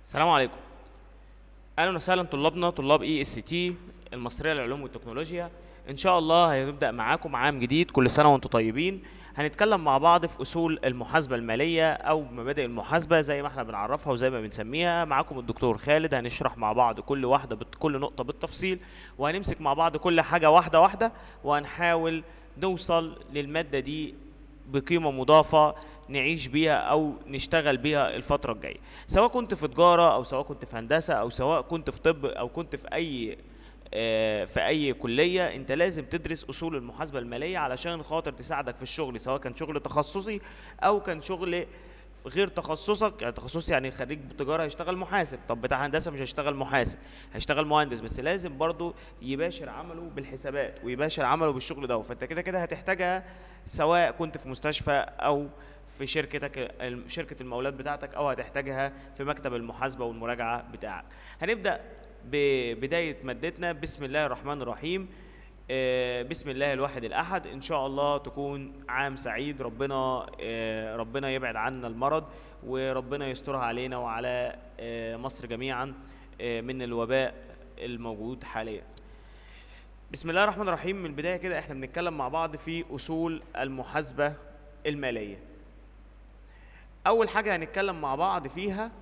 السلام عليكم. اهلا وسهلا طلابنا طلاب EST المصريه للعلوم والتكنولوجيا. ان شاء الله هنبدا معاكم عام جديد، كل سنه وانتم طيبين. هنتكلم مع بعض في اصول المحاسبه الماليه او مبادئ المحاسبه زي ما احنا بنعرفها وزي ما بنسميها. معاكم الدكتور خالد، هنشرح مع بعض كل واحده كل نقطه بالتفصيل، وهنمسك مع بعض كل حاجه واحده واحده، وهنحاول نوصل للماده دي بقيمة مضافة نعيش بيها أو نشتغل بيها الفترة الجاية، سواء كنت في تجارة أو سواء كنت في هندسة أو سواء كنت في طب أو كنت في أي كلية. أنت لازم تدرس أصول المحاسبة المالية علشان خاطر تساعدك في الشغل، سواء كان شغل تخصصي أو كان شغل غير تخصصك. يعني تخصصي يعني خريج تجاره هيشتغل محاسب، طب بتاع هندسه مش هيشتغل محاسب، هيشتغل مهندس، بس لازم برضو يباشر عمله بالحسابات ويباشر عمله بالشغل ده. فانت كده كده هتحتاجها، سواء كنت في مستشفى او في شركه المقاولات بتاعتك، او هتحتاجها في مكتب المحاسبه والمراجعه بتاعك. هنبدا ببدايه مادتنا. بسم الله الرحمن الرحيم. بسم الله الواحد الأحد. إن شاء الله تكون عام سعيد. ربنا يبعد عنا المرض، وربنا يسترها علينا وعلى مصر جميعا من الوباء الموجود حاليا. بسم الله الرحمن الرحيم. من البداية كده احنا بنتكلم مع بعض في أصول المحاسبة المالية. أول حاجة هنتكلم مع بعض فيها،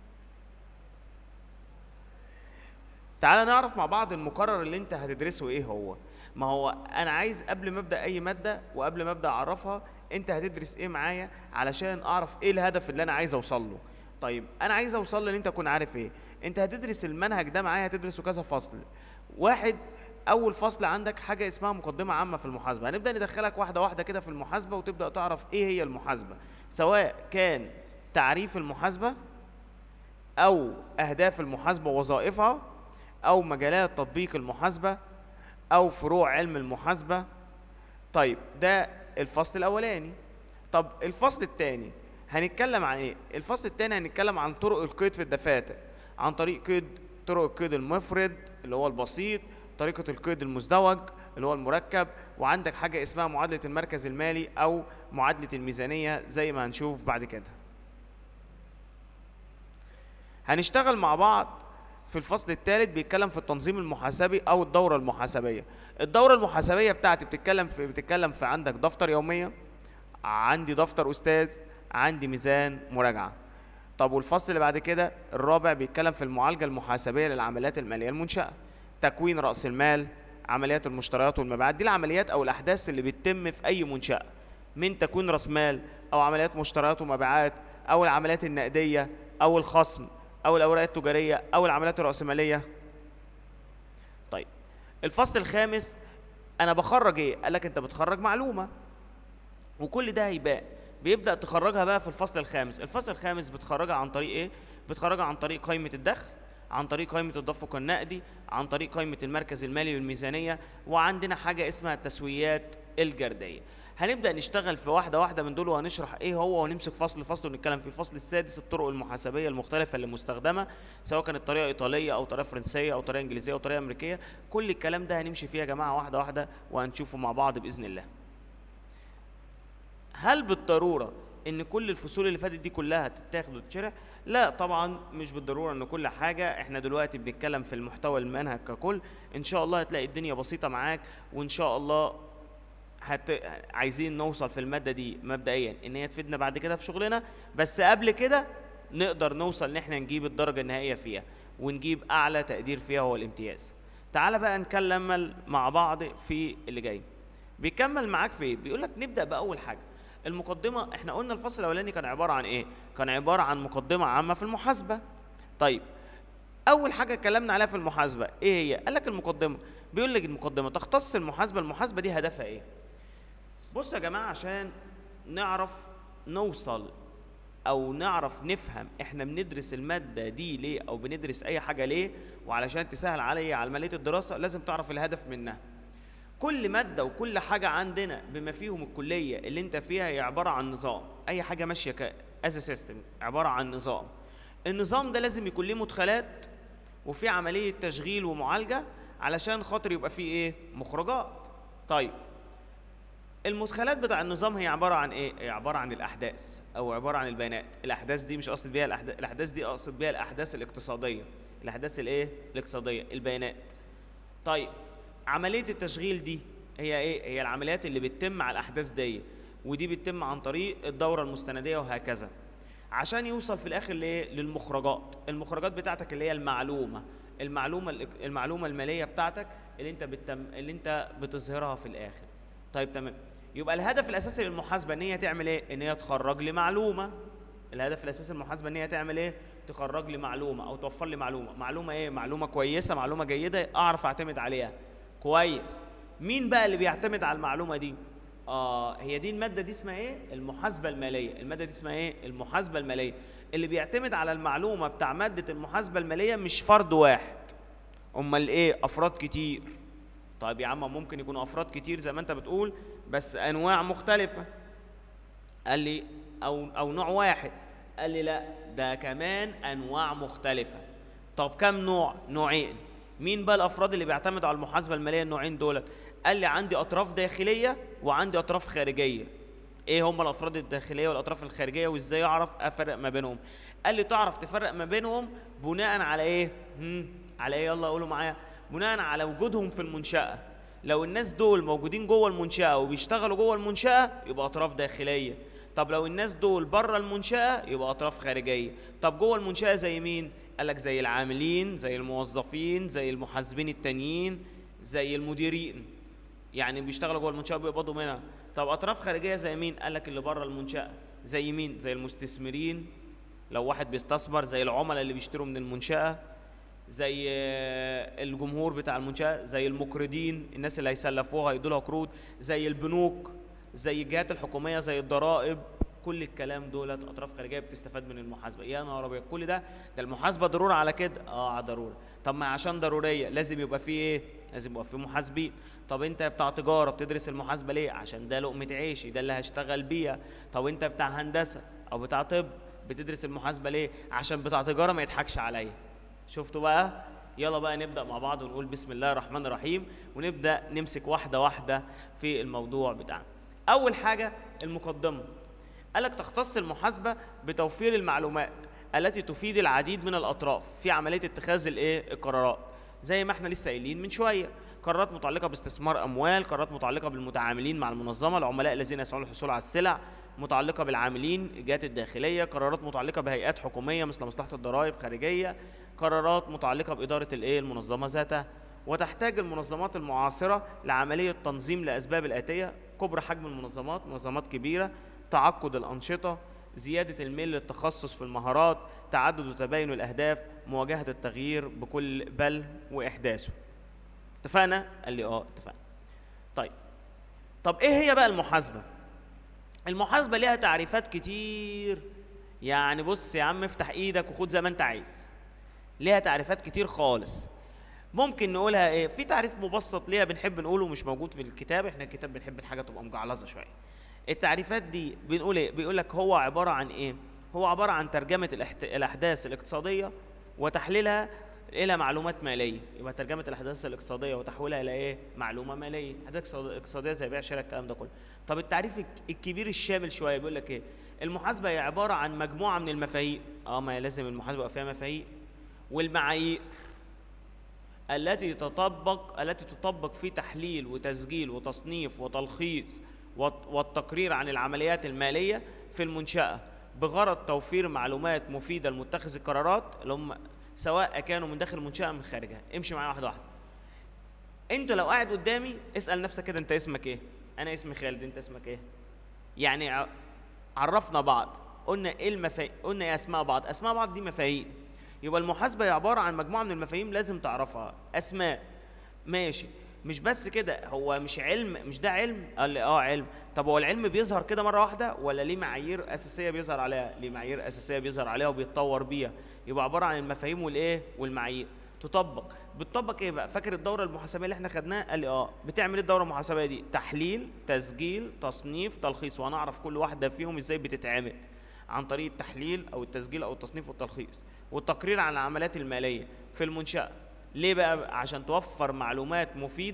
تعالى نعرف مع بعض المقرر اللي انت هتدرسه ايه هو. ما هو انا عايز قبل ما ابدا اي ماده وقبل ما ابدا اعرفها انت هتدرس ايه معايا علشان اعرف ايه الهدف اللي انا عايز اوصل له. طيب انا عايز اوصل ان انت تكون عارف ايه. انت هتدرس المنهج ده معايا، هتدرسه كذا فصل. واحد، اول فصل عندك حاجه اسمها مقدمه عامه في المحاسبه. هنبدا ندخلك واحده واحده كده في المحاسبه وتبدا تعرف ايه هي المحاسبه، سواء كان تعريف المحاسبه او اهداف المحاسبه ووظائفها او مجالات تطبيق المحاسبه او فروع علم المحاسبه. طيب ده الفصل الاولاني. طب الفصل الثاني هنتكلم عن ايه؟ الفصل الثاني هنتكلم عن طرق القيد في الدفاتر، عن طرق القيد المفرد اللي هو البسيط، طريقة القيد المزدوج اللي هو المركب، وعندك حاجة اسمها معادلة المركز المالي او معادلة الميزانية زي ما هنشوف بعد كده. هنشتغل مع بعض في الفصل الثالث بيتكلم في التنظيم المحاسبي او الدوره المحاسبيه. الدوره المحاسبيه بتاعتي بتتكلم في عندك دفتر يوميه، عندي دفتر استاذ، عندي ميزان مراجعه. طب والفصل اللي بعد كده الرابع بيتكلم في المعالجه المحاسبيه للعمليات الماليه المنشاه، تكوين راس المال، عمليات المشتريات والمبيعات. دي العمليات او الاحداث اللي بتتم في اي منشاه، من تكوين راس مال او عمليات مشتريات ومبيعات او العمليات النقديه او الخصم او الاوراق التجاريه او العمليات الراسماليه. طيب الفصل الخامس انا بخرج ايه؟ قال لك انت بتخرج معلومه، وكل ده هيبان بيبدا تخرجها بقى في الفصل الخامس. الفصل الخامس بتخرجها عن طريق ايه؟ بتخرجها عن طريق قائمه الدخل، عن طريق قائمه التدفق النقدي، عن طريق قائمه المركز المالي والميزانيه، وعندنا حاجه اسمها التسويات الجرديه. هنبدا نشتغل في واحده واحده من دول وهنشرح ايه هو، ونمسك فصل فصل ونتكلم في الفصل السادس الطرق المحاسبيه المختلفه اللي مستخدمه، سواء كانت طريقه ايطاليه او طريقه فرنسيه او طريقه انجليزيه او طريقه امريكيه. كل الكلام ده هنمشي فيه يا جماعه واحده واحده وهنشوفه مع بعض باذن الله. هل بالضروره ان كل الفصول اللي فاتت دي كلها تتاخد وتتشرح؟ لا طبعا مش بالضروره ان كل حاجه. احنا دلوقتي بنتكلم في المحتوى المنهج ككل. ان شاء الله هتلاقي الدنيا بسيطه معاك، وان شاء الله عايزين نوصل في الماده دي مبدئيا ان هي تفيدنا بعد كده في شغلنا، بس قبل كده نقدر نوصل ان احنا نجيب الدرجه النهائيه فيها ونجيب اعلى تقدير فيها هو الامتياز. تعال بقى نكمل مع بعض في اللي جاي. بيكمل معاك في ايه؟ بيقول لك نبدا باول حاجه المقدمه. احنا قلنا الفصل الاولاني كان عباره عن ايه؟ كان عباره عن مقدمه عامه في المحاسبه. طيب اول حاجه اتكلمنا عليها في المحاسبه ايه هي؟ قال لك المقدمه. بيقول لك المقدمه تختص المحاسبه دي هدفها ايه؟ بصوا يا جماعه، عشان نعرف نوصل او نعرف نفهم احنا بندرس الماده دي ليه او بندرس اي حاجه ليه، وعلشان تسهل عليا عمليه الدراسه لازم تعرف الهدف منها. كل ماده وكل حاجه عندنا بما فيهم الكليه اللي انت فيها هي عباره عن نظام. اي حاجه ماشيه از سيستم عباره عن نظام. النظام ده لازم يكون ليه مدخلات وفي عمليه تشغيل ومعالجه علشان خاطر يبقى فيه ايه؟ مخرجات. طيب المدخلات بتاع النظام هي عباره عن ايه؟ هي عباره عن الاحداث او عباره عن البيانات. الاحداث دي مش اقصد بيها الاحداث دي اقصد بيها الاحداث الاقتصاديه. الاحداث الايه؟ الاقتصاديه، البيانات. طيب عمليه التشغيل دي هي ايه؟ هي العمليات اللي بتتم على الاحداث دي، ودي بتتم عن طريق الدوره المستنديه وهكذا، عشان يوصل في الاخر لايه؟ للمخرجات. المخرجات بتاعتك اللي هي المعلومه الماليه بتاعتك اللي انت بتظهرها في الاخر. طيب تمام. يبقى الهدف الاساسي للمحاسبه ان هي تعمل ايه؟ ان هي تخرج لي معلومه. الهدف الاساسي للمحاسبه ان هي تعمل ايه؟ تخرج لي معلومه او توفر لي معلومه ايه؟ معلومه كويسه، معلومه جيده اعرف اعتمد عليها كويس. مين بقى اللي بيعتمد على المعلومه دي؟ هي دي الماده دي اسمها ايه؟ المحاسبه الماليه. الماده دي اسمها ايه؟ المحاسبه الماليه. اللي بيعتمد على المعلومه بتاع ماده المحاسبه الماليه مش فرد واحد، امال ايه؟ افراد كتير. طيب يا عم ممكن يكونوا افراد كتير زي ما انت بتقول، بس انواع مختلفه. قال لي او نوع واحد. قال لي لا، ده كمان انواع مختلفه. طب كم نوع؟ نوعين. مين بقى الافراد اللي بيعتمدوا على المحاسبه الماليه النوعين دولت؟ قال لي عندي اطراف داخليه وعندي اطراف خارجيه. ايه هم الافراد الداخليه والاطراف الخارجيه وازاي اعرف افرق ما بينهم؟ قال لي تعرف تفرق ما بينهم بناء على ايه؟ على ايه؟ يلا قولوا معايا. بناء على وجودهم في المنشاه. لو الناس دول موجودين جوه المنشاه وبيشتغلوا جوه المنشاه يبقى اطراف داخليه. طب لو الناس دول بره المنشاه يبقى اطراف خارجيه. طب جوه المنشاه زي مين؟ قال لك زي العاملين، زي الموظفين، زي المحاسبين التانيين، زي المديرين، يعني بيشتغلوا جوه المنشاه بيقبضوا منها. طب اطراف خارجيه زي مين؟ قال لك اللي بره المنشاه. زي مين؟ زي المستثمرين، لو واحد بيستثمر، زي العملاء اللي بيشتروا من المنشاه، زي الجمهور بتاع المنشاه، زي المقرضين، الناس اللي هيسلفوها هيدوا لها قروض، زي البنوك، زي الجهات الحكوميه، زي الضرائب. كل الكلام دولت اطراف خارجيه بتستفاد من المحاسبه. يا نهار ابيض، كل ده المحاسبه ضروره على كده؟ ضروره. طب ما عشان ضروريه لازم يبقى فيه ايه؟ لازم يبقى فيه محاسبين. طب انت بتاع تجاره بتدرس المحاسبه ليه؟ عشان ده لقمه عيشي، ده اللي هشتغل بيها. طب انت بتاع هندسه او بتاع طب بتدرس المحاسبه ليه؟ عشان بتاع تجاره ما يضحكش عليا. شفتوا بقى؟ يلا بقى نبدا مع بعض ونقول بسم الله الرحمن الرحيم، ونبدا نمسك واحده واحده في الموضوع بتاعنا. اول حاجه المقدمه. قالك تختص المحاسبه بتوفير المعلومات التي تفيد العديد من الاطراف في عمليه اتخاذ القرارات، زي ما احنا لسه قايلين من شويه. قرارات متعلقه باستثمار اموال، قرارات متعلقه بالمتعاملين مع المنظمه، العملاء الذين يسعون للحصول على السلع، متعلقه بالعاملين، الجهات الداخليه، قرارات متعلقه بهيئات حكوميه مثل مصلحه الضرائب خارجيه، قرارات متعلقه باداره المنظمه ذاتها. وتحتاج المنظمات المعاصره لعمليه تنظيم لاسباب الاتيه: كبر حجم المنظمات، منظمات كبيره، تعقد الانشطه، زياده الميل للتخصص في المهارات، تعدد وتباين الاهداف، مواجهه التغيير بكل بل واحداثه. اتفقنا؟ قال لي اتفقنا. طب ايه هي بقى المحاسبه؟ المحاسبه ليها تعريفات كتير، يعني بص يا عم افتح ايدك وخد زي ما انت عايز. ليها تعريفات كتير خالص. ممكن نقولها ايه؟ في تعريف مبسط ليها بنحب نقوله مش موجود في الكتاب، احنا الكتاب بنحب الحاجه تبقى مجعلظه شويه. التعريفات دي بنقول ايه؟ بيقول لك هو عباره عن ايه؟ هو عباره عن ترجمه الاحداث الاقتصاديه وتحليلها الى معلومات ماليه. يبقى ترجمه الاحداث الاقتصاديه وتحويلها الى ايه؟ معلومه ماليه. احداث اقتصاديه زي بيع شراء الكلام ده كله. طب التعريف الكبير الشامل شويه بيقول لك ايه؟ المحاسبه هي عباره عن مجموعه من المفاهيم. ما هي لازم المحاسبه يبقى فيها مفاهيم والمعايير التي تطبق في تحليل وتسجيل وتصنيف وتلخيص والتقرير عن العمليات الماليه في المنشاه بغرض توفير معلومات مفيده لمتخذ القرارات اللي هم سواء كانوا من داخل المنشاه أو من خارجها. امشي معايا واحده واحده. انت لو قاعد قدامي اسال نفسك كده، انت اسمك ايه؟ انا اسمي خالد، انت اسمك ايه؟ يعني عرفنا بعض، قلنا ايه قلنا ايه اسماء بعض. اسماء بعض دي مفاهيم. يبقى المحاسبه هي عباره عن مجموعه من المفاهيم لازم تعرفها. اسماء، ماشي. مش بس كده، هو مش علم؟ مش ده علم؟ قال لي علم. طب هو العلم بيظهر كده مره واحده ولا ليه معايير اساسيه بيظهر عليها؟ ليه معايير اساسيه بيظهر عليها وبيتطور بيها. يبقى عباره عن المفاهيم والمعايير. بتطبق ايه بقى؟ فاكر الدوره المحاسبيه اللي احنا خدناها؟ قال لي بتعمل ايه الدوره المحاسبيه دي؟ تحليل، تسجيل، تصنيف، تلخيص. وهنعرف كل واحده فيهم ازاي بتتعمل عن طريق التحليل او التسجيل او التصنيف والتلخيص. والتقرير عن العمليات الماليه في المنشاه. ليه بقى؟ عشان توفر معلومات مفيده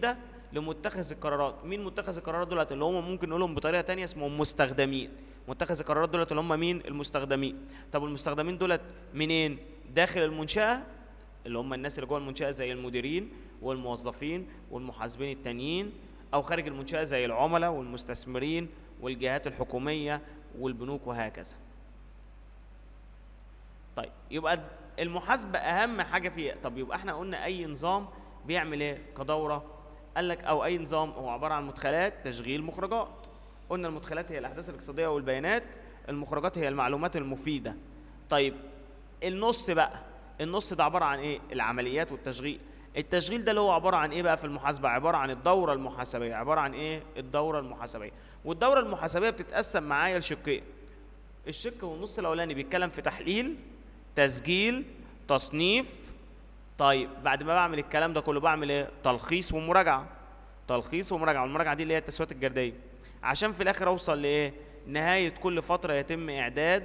لمتخذ القرارات. مين متخذ القرارات دولت؟ اللي هم ممكن نقولهم بطريقه تانية اسمهم مستخدمين. متخذ القرارات دولت اللي هم مين؟ المستخدمين. طب المستخدمين دولت منين؟ داخل المنشاه، اللي هم الناس اللي جوه المنشاه زي المديرين والموظفين والمحاسبين التانيين، او خارج المنشاه زي العملاء والمستثمرين والجهات الحكوميه والبنوك وهكذا. طيب يبقى المحاسبه اهم حاجه فيها. طب يبقى احنا قلنا اي نظام بيعمل ايه كدوره؟ قال لك او اي نظام هو عباره عن مدخلات تشغيل مخرجات. قلنا المدخلات هي الاحداث الاقتصاديه والبيانات، المخرجات هي المعلومات المفيده. طيب النص بقى، النص ده عباره عن ايه؟ العمليات والتشغيل. التشغيل ده اللي هو عباره عن ايه بقى في المحاسبه؟ عباره عن الدوره المحاسبيه. عباره عن ايه؟ الدوره المحاسبيه. والدوره المحاسبيه بتتقسم معايا لشقين. الشق والنص الاولاني بيتكلم في تحليل، تسجيل، تصنيف. طيب بعد ما بعمل الكلام ده كله بعمل ايه؟ تلخيص ومراجعه. تلخيص ومراجعه، والمراجعه دي اللي هي التسويات الجرديه، عشان في الاخر اوصل لايه؟ نهايه كل فتره يتم اعداد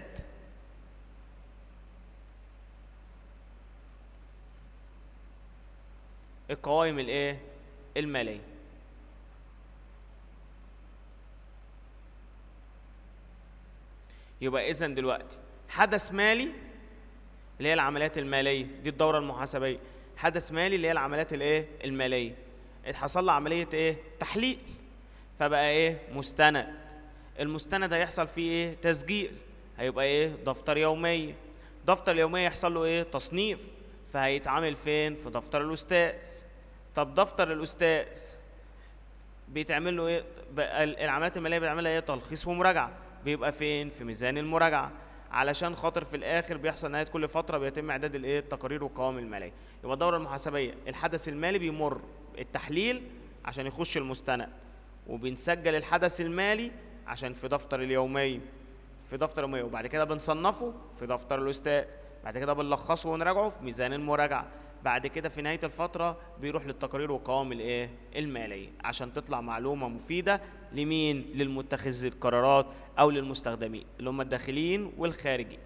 القوائم الايه؟ الماليه. يبقى اذا دلوقتي حدث مالي اللي هي العمليات الماليه دي الدوره المحاسبيه. حدث مالي اللي هي العمليات الايه؟ الماليه. حصل له عمليه ايه؟ تحليل، فبقى ايه؟ مستند. المستند هيحصل فيه ايه؟ تسجيل، هيبقى ايه؟ دفتر يوميه. دفتر اليوميه يحصل له ايه؟ تصنيف، فهيتعامل فين؟ في دفتر الاستاذ. طب دفتر الاستاذ بيتعمل له ايه؟ العمليات الماليه بيعملها ايه؟ تلخيص ومراجعه، بيبقى فين؟ في ميزان المراجعه، علشان خاطر في الاخر بيحصل نهايه كل فتره بيتم اعداد الايه؟ التقارير والقوائم الماليه. يبقى الدوره المحاسبيه الحدث المالي بيمر التحليل عشان يخش المستند، وبنسجل الحدث المالي عشان في دفتر اليوميه، في دفتر اليوميه، وبعد كده بنصنفه في دفتر الاستاذ، بعد كده بنلخصه ونراجعه في ميزان المراجعه، بعد كده في نهايه الفتره بيروح للتقارير والقوائم الايه؟ الماليه، عشان تطلع معلومه مفيده لمين؟ للمتخذ القرارات او للمستخدمين اللي هم الداخليين والخارجيين.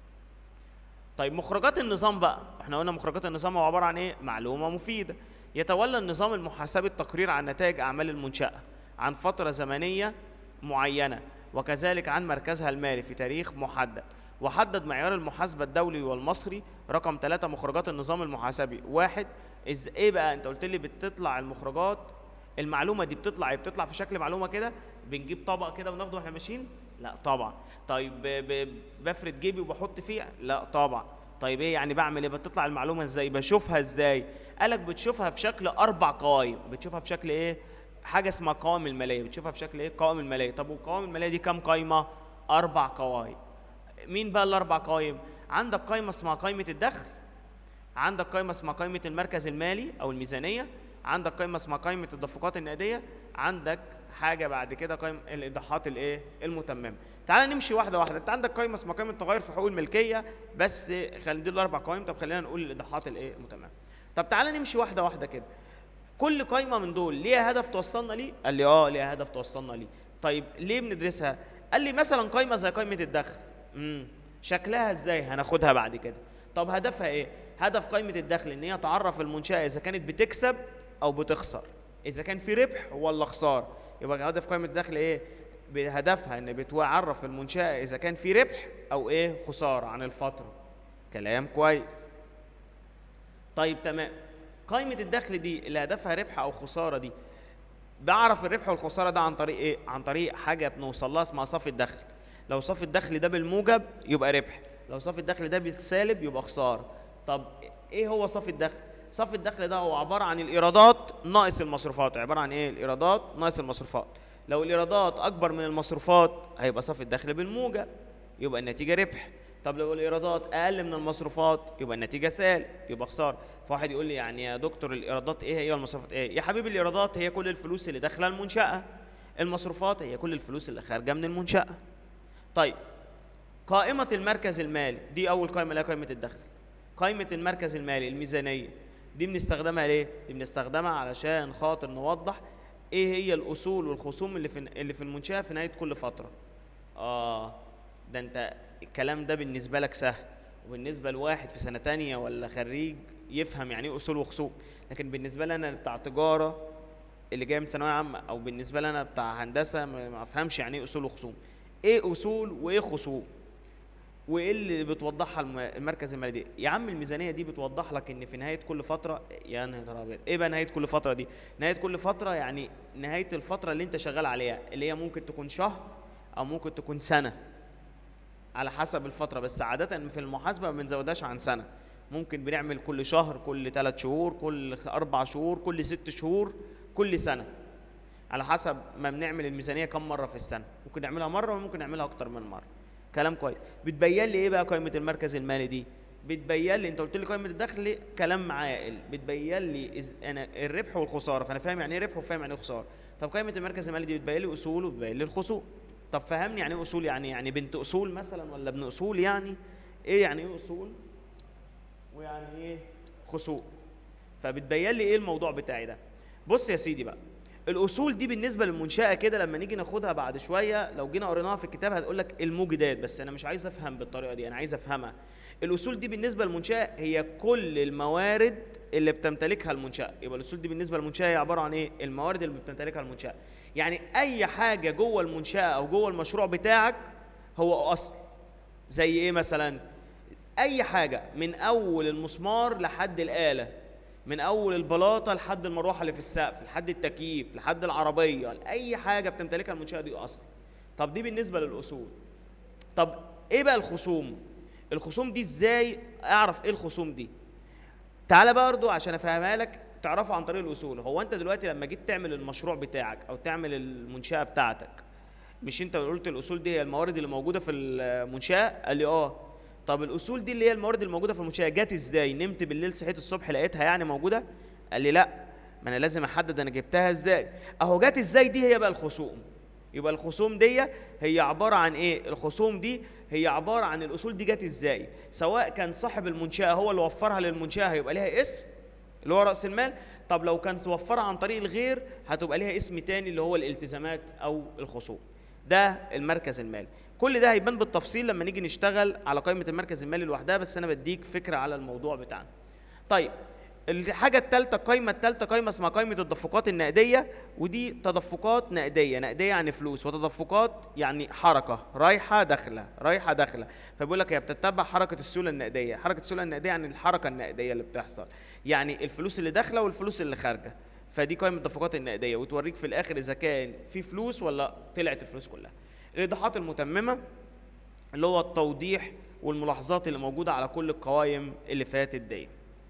طيب مخرجات النظام بقى، احنا قلنا مخرجات النظام هو عباره عن ايه؟ معلومه مفيده. يتولى النظام المحاسبي التقرير عن نتائج اعمال المنشاه عن فتره زمنيه معينه، وكذلك عن مركزها المالي في تاريخ محدد. وحدد معيار المحاسبه الدولي والمصري رقم 3 مخرجات النظام المحاسبي. واحد، ايه بقى؟ انت قلت لي بتطلع المخرجات، المعلومه دي بتطلع في شكل معلومه كده، بنجيب طبق كده وناخده واحنا ماشيين؟ لا طبعا. طيب بفرد جيبي وبحط فيه؟ لا طبعا. طيب ايه يعني بعمل ايه؟ بتطلع المعلومه ازاي؟ بشوفها ازاي؟ قالك بتشوفها في شكل 4 قوائم. بتشوفها في شكل ايه؟ حاجه اسمها قوائم الماليه. بتشوفها في شكل ايه؟ قوائم الماليه. طب والقوائم الماليه دي كام قايمه؟ 4 قوائم. مين بقى ال4 قوائم؟ عندك قائمه اسمها قائمه الدخل، عندك قائمه اسمها قائمه المركز المالي او الميزانيه، عندك قائمه اسمها قائمه التدفقات النقديه، عندك حاجه بعد كده قائمه الايضاحات الايه؟ المتممه. تعال نمشي واحده واحده. انت عندك قائمه اسمها قائمه تغير في حقوق الملكيه، بس خلي دي ال4 قوائم. طب خلينا نقول الايضاحات الايه؟ المتممه. طب تعال نمشي واحده واحده كده. كل قائمه من دول ليها هدف توصلنا ليه؟ قال لي ليها هدف توصلنا ليه. طيب ليه بندرسها؟ قال لي مثلا قائمه زي قائمه الدخل، شكلها ازاي؟ هناخدها بعد كده. طب هدفها ايه؟ هدف قائمه الدخل ان هي تعرف المنشاه اذا كانت بتكسب او بتخسر، اذا كان في ربح ولا خساره. يبقى هدف قائمه الدخل ايه؟ بهدفها ان بتعرف المنشاه اذا كان في ربح او ايه؟ خساره عن الفتره. كلام كويس. طيب تمام. قائمه الدخل دي اللي هدفها ربح او خساره دي، بعرف الربح والخساره ده عن طريق ايه؟ عن طريق حاجه بنوصل لها اسمها صافي الدخل. لو صافي الدخل ده بالموجب يبقى ربح، لو صافي الدخل ده بالسالب يبقى خساره. طب ايه هو صافي الدخل؟ صافي الدخل ده هو عباره عن الايرادات ناقص المصروفات. عباره عن ايه؟ الايرادات ناقص المصروفات. لو الايرادات اكبر من المصروفات هيبقى صافي الدخل بالموجب، يبقى النتيجه ربح. طب لو الايرادات اقل من المصروفات يبقى النتيجه سالب، يبقى خساره. فواحد يقول لي يعني يا دكتور الايرادات ايه هي والمصروفات ايه؟ يا حبيبي الايرادات هي كل الفلوس اللي داخله المنشاه، المصروفات هي كل الفلوس اللي خارجه من المنشاه. طيب قائمه المركز المالي دي اول قائمه اللي هي قائمه الدخل. قائمه المركز المالي الميزانيه دي بنستخدمها ليه؟ دي بنستخدمها علشان خاطر نوضح ايه هي الاصول والخصوم اللي في المنشاه في نهايه كل فتره. ده انت الكلام ده بالنسبه لك سهل، وبالنسبه لواحد في سنه تانية ولا خريج يفهم يعني ايه اصول وخصوم، لكن بالنسبه لي انا بتاع تجاره اللي جاي من ثانويه عامه او بالنسبه لي انا بتاع هندسه ما افهمش يعني ايه اصول وخصوم. ايه اصول وايه خصوم؟ وايه اللي بتوضحها المركز المالي دي؟ يا عم الميزانيه دي بتوضح لك ان في نهايه كل فتره، يا نهار ابيض ايه بقى نهايه كل فتره دي؟ نهايه كل فتره يعني نهايه الفتره اللي انت شغال عليها، اللي هي ممكن تكون شهر او ممكن تكون سنه على حسب الفتره، بس عاده في المحاسبه ما بنزودهاش عن سنه. ممكن بنعمل كل شهر، كل 3 شهور، كل 4 شهور، كل 6 شهور، كل سنه، على حسب ما بنعمل الميزانيه كم مره في السنه. ممكن نعملها مره وممكن نعملها اكتر من مره. كلام كويس. بتبين لي ايه بقى قائمه المركز المالي دي؟ بتبين لي، انت قلت لي قائمه الدخل كلام معايا، بتبين لي انا الربح والخساره، فانا فاهم يعني ايه ربح وفاهم يعني ايه خساره. طب قائمه المركز المالي دي بتبين لي اصول وبتبين لي الخصوم. طب فهمني يعني ايه اصول؟ يعني بنت اصول مثلا ولا ابن اصول؟ يعني ايه يعني ايه اصول ويعني ايه خصوم؟ فبتبين لي ايه الموضوع بتاعي ده. بص يا سيدي بقى، الاصول دي بالنسبه للمنشاه كده لما نيجي ناخدها بعد شويه، لو جينا قريناها في الكتاب هتقول لك الموجدات، بس انا مش عايز افهم بالطريقه دي، انا عايز افهمها. الاصول دي بالنسبه للمنشاه هي كل الموارد اللي بتمتلكها المنشاه. يبقى الاصول دي بالنسبه للمنشاه هي عباره عن ايه؟ الموارد اللي بتمتلكها المنشاه. يعني اي حاجه جوه المنشاه او جوه المشروع بتاعك هو اصل. زي ايه مثلا؟ اي حاجه من اول المسمار لحد الاله، من اول البلاطه لحد المروحه اللي في السقف، لحد التكييف، لحد العربيه، اي حاجه بتمتلكها المنشاه دي اصل. طب دي بالنسبه للاصول. طب ايه بقى الخصوم؟ الخصوم دي ازاي اعرف ايه الخصوم دي؟ تعالى برضو عشان افهمها لك تعرفها عن طريق الاصول. هو انت دلوقتي لما جيت تعمل المشروع بتاعك او تعمل المنشاه بتاعتك، مش انت قلت الاصول دي هي الموارد اللي موجوده في المنشاه؟ قال لي اه. طب الاصول دي اللي هي الموارد الموجوده في المنشاه جت ازاي؟ نمت بالليل صحيت الصبح لقيتها يعني موجوده؟ قال لي لا، ما انا لازم احدد انا جبتها ازاي. اهو جت ازاي دي هي بقى الخصوم. يبقى الخصوم دي هي عباره عن ايه؟ الخصوم دي هي عباره عن الاصول دي جت ازاي، سواء كان صاحب المنشاه هو اللي وفرها للمنشاه هيبقى ليها اسم اللي هو راس المال. طب لو كان وفرها عن طريق الغير هتبقى ليها اسم تاني اللي هو الالتزامات او الخصوم. ده المركز المالي. كل ده هيبان بالتفصيل لما نيجي نشتغل على قائمة المركز المالي لوحدها، بس أنا بديك فكرة على الموضوع بتاعنا. طيب الحاجة الثالثة، القائمة الثالثة قائمة اسمها قائمة التدفقات النقدية، ودي تدفقات نقدية. نقدية يعني فلوس، وتدفقات يعني حركة رايحة داخلة رايحة داخلة. فبيقول لك هي بتتبع حركة السيولة النقدية. حركة السيولة النقدية يعني الحركة النقدية اللي بتحصل، يعني الفلوس اللي داخلة والفلوس اللي خارجة. فدي قائمة التدفقات النقدية، وتوريك في الآخر إذا كان في فلوس ولا طلعت الفلوس كلها. الإيضاحات المتممة اللي هو التوضيح والملاحظات اللي موجودة على كل القوائم اللي فاتت دي.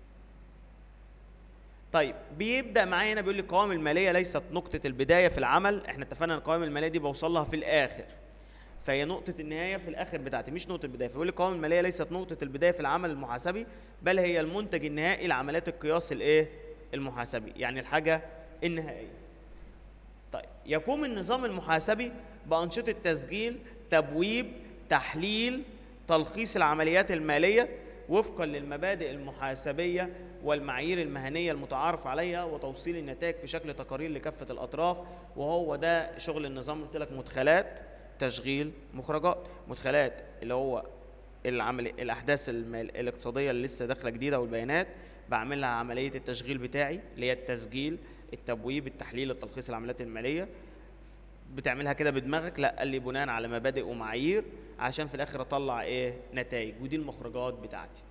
طيب بيبدأ معايا هنا بيقول لي القوائم المالية ليست نقطة البداية في العمل. احنا اتفقنا ان القوائم المالية دي بوصل لها في الآخر، فهي نقطة النهاية في الآخر بتاعتي مش نقطة البداية. فيقول لي القوائم المالية ليست نقطة البداية في العمل المحاسبي، بل هي المنتج النهائي لعمليات القياس المحاسبي، يعني الحاجة النهائية. طيب يقوم النظام المحاسبي بأنشطة تسجيل، تبويب، تحليل، تلخيص العمليات المالية وفقا للمبادئ المحاسبية والمعايير المهنية المتعارف عليها، وتوصيل النتائج في شكل تقارير لكافة الأطراف. وهو ده شغل النظام. قلت لك مدخلات، تشغيل، مخرجات. مدخلات اللي هو الأحداث الاقتصادية اللي لسه داخلة جديدة والبيانات، بعملها عملية التشغيل بتاعي اللي هي التسجيل، التبويب، التحليل، التلخيص العمليات المالية. بتعملها كده بدماغك؟ لا، قال لي بناء على مبادئ ومعايير عشان في الاخر اطلع نتائج. ودي المخرجات بتاعتي.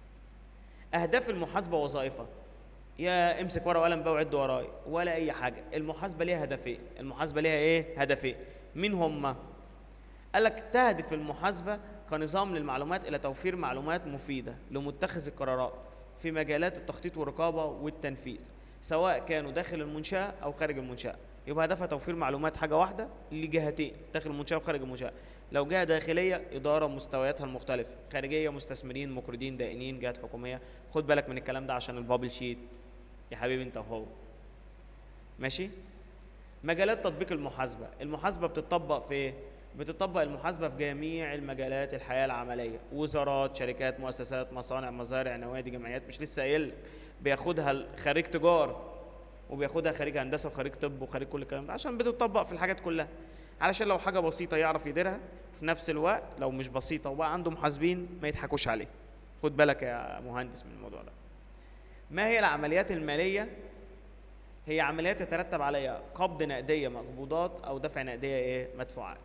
اهداف المحاسبه ووظائفها، يا امسك ورقه وقلم بقى وعد ورايا ولا اي حاجه. المحاسبه ليها هدفين. المحاسبه ليها هدفين. مين هما؟ قال لك تهدف المحاسبه كنظام للمعلومات الى توفير معلومات مفيده لمتخذ القرارات في مجالات التخطيط والرقابه والتنفيذ، سواء كانوا داخل المنشاه او خارج المنشاه. يبقى هدفها توفير معلومات حاجه واحده لجهتين، داخل المنشاه وخارج المنشاه. لو جهه داخليه اداره مستوياتها المختلفه، خارجيه مستثمرين، مقرضين، دائنين، جهات حكوميه. خد بالك من الكلام ده عشان البابل شيت يا حبيبي انت وهو. ماشي؟ مجالات تطبيق المحاسبه. المحاسبه بتطبق في بتطبق المحاسبه في جميع المجالات الحياه العمليه، وزارات، شركات، مؤسسات، مصانع، مزارع، نوادي، جمعيات. مش لسه قايل بياخدها خريج تجاره وبياخدها خريج هندسه وخريج طب وخريج كل الكلام ده، عشان بتطبق في الحاجات كلها، علشان لو حاجه بسيطه يعرف يديرها، في نفس الوقت لو مش بسيطه وبقى عنده محاسبين ما يضحكوش عليه. خد بالك يا مهندس من الموضوع ده. ما هي العمليات الماليه هي عمليات يترتب عليها قبض نقديه مقبوضات او دفع نقديه ايه مدفوعات.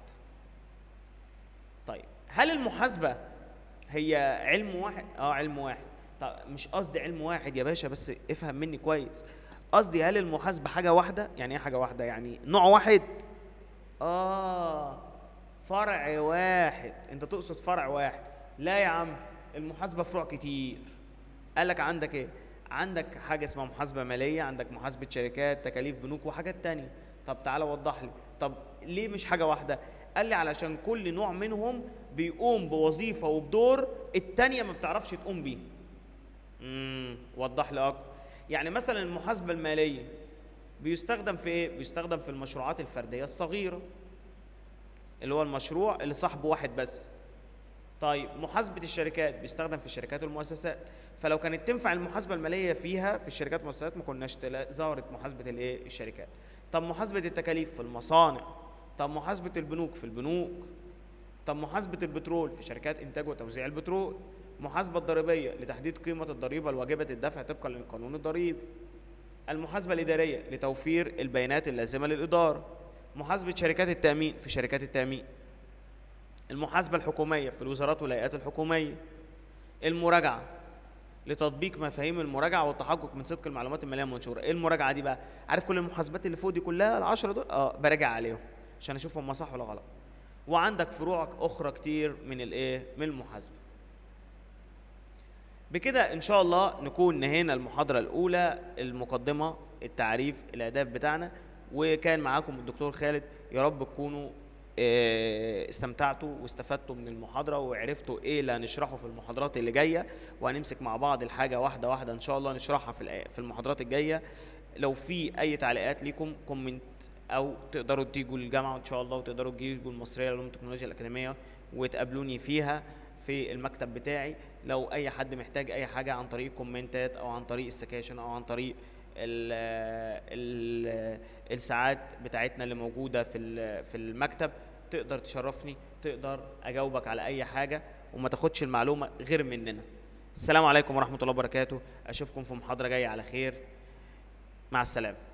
طيب هل المحاسبه هي علم واحد؟ علم واحد. طب مش قصدي علم واحد يا باشا، بس افهم مني كويس. قصدي هل المحاسبه حاجه واحده؟ يعني ايه حاجه واحده؟ يعني نوع واحد؟ فرع واحد. انت تقصد فرع واحد؟ لا يا عم، المحاسبه فروع كتير. قالك عندك ايه؟ عندك حاجه اسمها محاسبه ماليه، عندك محاسبه شركات، تكاليف بنوك، وحاجات تانية. طب تعالى وضح لي، طب ليه مش حاجه واحده؟ قال لي علشان كل نوع منهم بيقوم بوظيفه وبدور التانية ما بتعرفش تقوم بيه. وضح لي اكتر. يعني مثلا المحاسبه الماليه بيستخدم في ايه؟ بيستخدم في المشروعات الفرديه الصغيره، اللي هو المشروع اللي صاحبه واحد بس. طيب محاسبة الشركات بيستخدم في الشركات والمؤسسات، فلو كانت تنفع المحاسبة المالية فيها في الشركات والمؤسسات ما كناش ظهرت محاسبة الايه؟ الشركات. طب محاسبة التكاليف في المصانع، طب محاسبة البنوك في البنوك، طب محاسبة البترول في شركات إنتاج وتوزيع البترول، محاسبة الضريبية لتحديد قيمة الضريبة الواجبة الدفع طبقا للقانون الضريبي، المحاسبة الإدارية لتوفير البيانات اللازمة للإدارة، محاسبة شركات التأمين في شركات التأمين، المحاسبة الحكومية في الوزارات والهيئات الحكومية، المراجعة لتطبيق مفاهيم المراجعة والتحقق من صدق المعلومات المالية المنشورة. ايه المراجعة دي بقى؟ عارف كل المحاسبات اللي فوق دي كلها ال10 دول؟ براجع عليهم عشان اشوف هم صح ولا غلط. وعندك فروع اخرى كتير من الايه؟ من المحاسبة. بكده ان شاء الله نكون نهينا المحاضرة الاولى، المقدمة، التعريف، الاهداف بتاعنا، وكان معاكم الدكتور خالد. يا رب تكونوا استمتعتوا واستفدتوا من المحاضرة وعرفتوا ايه اللي هنشرحه في المحاضرات اللي جاية، وهنمسك مع بعض الحاجة واحدة واحدة ان شاء الله نشرحها في المحاضرات الجاية. لو في اي تعليقات ليكم كومنت، او تقدروا تيجوا الجامعة ان شاء الله، وتقدروا تيجوا المصرية للعلوم والتكنولوجيا الأكاديمية وتقابلوني فيها في المكتب بتاعي. لو اي حد محتاج اي حاجة عن طريق كومنتات او عن طريق السكاشن او عن طريق الساعات بتاعتنا اللي موجودة في المكتب، تقدر تشرفني، تقدر اجاوبك على اي حاجة وما تاخدش المعلومة غير مننا. السلام عليكم ورحمة الله وبركاته. اشوفكم في محاضرة جاية على خير. مع السلامة.